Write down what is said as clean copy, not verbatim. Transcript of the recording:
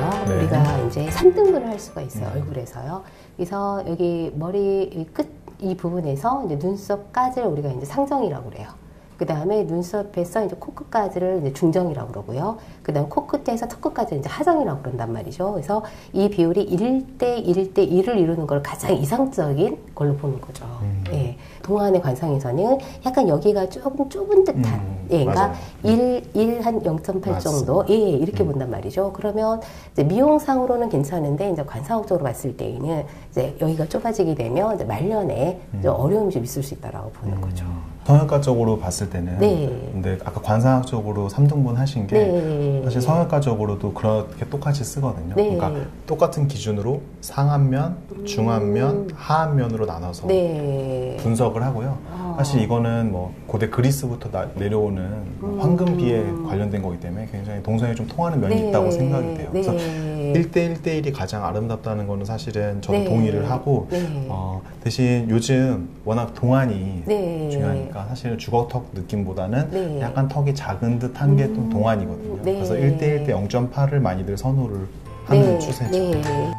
있어요. 네. 우리가 이제 3등분을 할 수가 있어요. 얼굴에서요. 그래서 여기 머리 끝 이 부분에서 이제 눈썹까지를 우리가 이제 상정이라고 그래요. 그 다음에 눈썹에서 이제 코끝까지를 이제 중정이라고 그러고요. 그 다음 코끝에서 턱끝까지를 이제 하정이라고 그런단 말이죠. 그래서 이 비율이 1대 1대 1을 이루는 걸 가장 이상적인 걸로 보는 거죠. 예. 동안의 관상에서는 약간 여기가 조금 좁은 듯한, 예, 그러니까 1 한 0.8 정도, 예, 이렇게 본단 말이죠. 그러면 이제 미용상으로는 괜찮은데 이제 관상학적으로 봤을 때에는 이제 여기가 좁아지게 되면 이제 말년에 좀 어려움이 좀 있을 수 있다라고 보는 거죠. 성형외과적으로 봤을 때는 네. 근데 아까 관상학적으로 3등분 하신 게 네. 사실 성형외과적으로도 그렇게 똑같이 쓰거든요. 네. 그러니까 똑같은 기준으로 상안면, 중안면, 하안면으로 나눠서 네. 분석을 하고요. 사실 이거는 뭐 고대 그리스부터 내려오는 황금비에 관련된 거기 때문에 굉장히 동성이 좀 통하는 면이 네. 있다고 생각이 돼요. 네. 그래서 1대 1대1이 가장 아름답다는 거는 사실은 저도 네. 동의를 하고 네. 대신 요즘 워낙 동안이 네. 중요하니까 사실은 주걱턱 느낌보다는 네. 약간 턱이 작은 듯한 게 좀 동안이거든요. 네. 그래서 1대 1대 0.8을 많이들 선호를 하는 추세죠. 네.